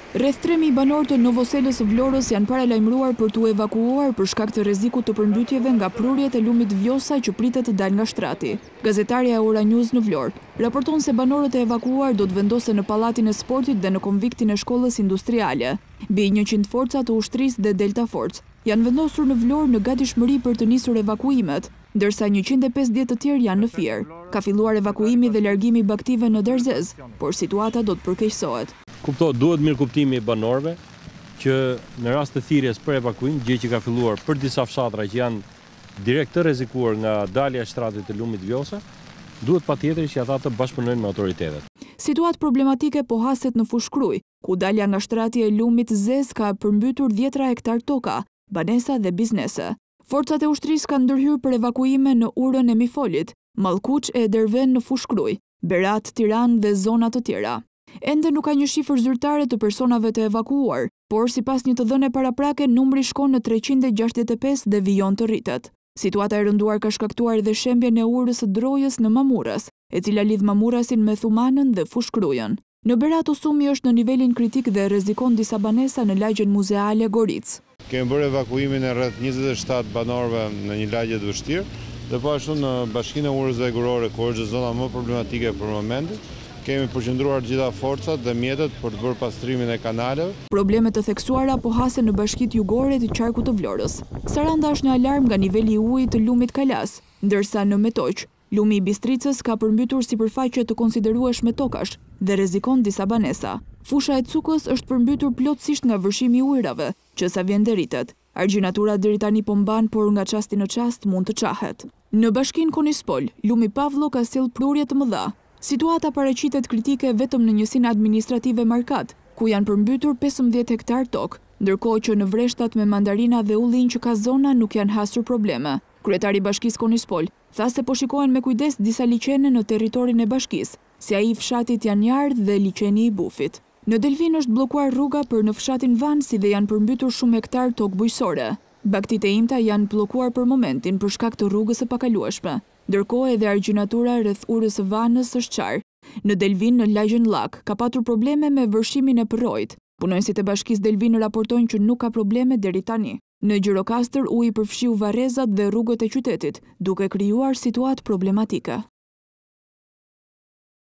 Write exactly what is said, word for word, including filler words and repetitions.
Rreth tre mijë banorë të Novoselës së Vlorës janë paralajmëruar për t'u evakuuar për shkak të rrezikut të përmbytjeve nga prurjet e lumit Vjosa që pritet të dalë nga shtrati. Gazetarja e Ora News në Vlorë raporton se banorët e evakuuar do të vendosen në pallatin e sportit dhe në konviktin e shkollës industriale. Mbi njëqind forca të ushtrisë dhe Delta Force janë vendosur në Vlorë në gatishmëri për të nisur evakuimet, ndërsa njëqind e pesëdhjetë të tjerë janë në Fier. Ka filluar evakuimi dhe largimi i baktive në Derzez, por situata do të përkeqësohet. Kupto, duhet mirë kuptimi i banorëve që në rast të thirrjes për evakuim, gjë që ka filluar për disa fshatra që janë direkt të rrezikuar nga dalja e shtratit të lumit Vjosa, duhet patjetër që ata të bashkëpunojnë me autoritetet. Situatë problematike po haset në Fushkruj, ku dalja nga shtrati e lumit Zez ka përmbytur dhjetra hektar toka, banesa dhe biznese. Forcat e ushtrisë kanë ndërhyrë për evakuime në Urën e Mifolit, Mallkuç e Derven në Fushkruj, Berat, Tiranë dhe zona të tjera. Ende nuk ka një shifër zyrtare të personave të evakuuar, por sipas një të dhënie paraprake numri shkon në treqind e gjashtëdhjetë e pesë dhe vijon të rritet. Situata e rënduar ka shkaktuar edhe shembjen e urës së Drojës në Mamuras, e cila lidh Mamurasin me Thumanën dhe Fushkrujën. Në Berat usumi është në nivelin kritik dhe rrezikon disa banesa në lagjen muzeale Goric. Kemi bërë evakuimin e rreth njëzet e shtatë banorëve në një lagje të vështirë, dhe po ashtu në bashkinë e Urës Zajgurore, ku është zona më problematike për momentin, kemi përqendruar gjitha forcat dhe mjetet për të bërë pastrimin e kanaleve. Problemet të theksuara po hasen në bashkitë jugore të qarkut të Vlorës. Saranda është në alarm nga niveli i ujit të lumit Kalas, ndërsa në Metoq, lumi i Bistricës ka përmbytur sipërfaqe të konsiderueshme tokash dhe rrezikon disa banesa. Fusha e Cukës është përmbytur plotësisht nga vërshimi i ujrave, që sa vjen deritet. Argjinatura deri tani po mban, por nga çasti në çast mund të çahet. Në bashkinë Konispol, lumi Pavllo ka sjell prurje të mëdha. Situata paraqitet kritike vetëm në njësinë administrative Markat, ku janë përmbytur pesëmbëdhjetë hektar tokë, ndërkohë që në vreshtat me mandarina dhe ullin që ka zona nuk janë hasur probleme. Kryetari i Bashkisë Konispol tha se po shikohen me kujdes disa liçene në territorin e bashkisë, si ai i fshatit Janjardh dhe liçeni i Bufit. Në Delvin është bllokuar rruga për në fshatin Vansi dhe janë përmbytur shumë hektar tokë bujqësore. Baktit e Imta janë bllokuar për momentin për shkak të rrugës së pakalueshme. Ndërkohë edhe argjinatura rreth urës së Vanës është qarë. Në Delvin, në lagjen Llak, ka patur probleme me vërshimin e përrojit. Punonësit e Bashkisë Delvin raportojnë që nuk ka probleme deri tani. Në Gjirokastër uji përfshiu varrezat dhe rrugët e qytetit, duke krijuar situatë problematike.